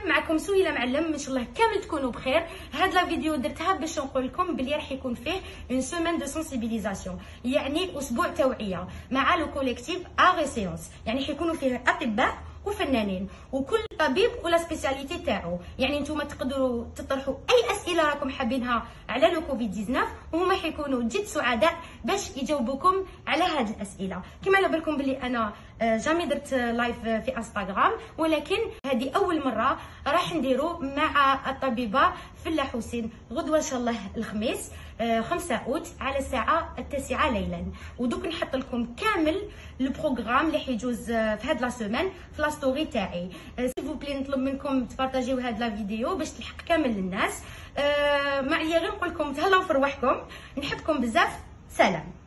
معكم سهيله معلم، ان شاء الله كامل تكونوا بخير. هاد لا فيديو درتها باش نقول لكم بلي راح يكون فيه اون سيمين دو سنسيبيليزاسيون، يعني اسبوع توعيه مع لو كوليكتيف اغي سيونس، يعني حيكونوا فيه اطباء وفنانين وكل طبيب ولا سبيسياليتي تاعو. يعني نتوما تقدروا تطرحوا اي اسئله راكم حابينها على لو كوفيد 19 وهما حيكونوا جد سعداء باش يجاوبوكم على هذه الاسئله. كما على بالكم بلي انا جامي درت لايف في انستغرام، ولكن هذه اول مره راح نديرو مع الطبيبه فلا حسين غدوه ان شاء الله الخميس 5 اوت على الساعه 9 ليلا. ودوك نحط لكم كامل البروغرام اللي حيجوز في هاد لا سيمين في لا ستوري تاعي. سيل بلي نطلب منكم تبارطاجيو هاد لا فيديو باش تلحق كامل للناس. معليا غير نقول لكم تهلاو في رواحكم، نحبكم بزاف، سلام.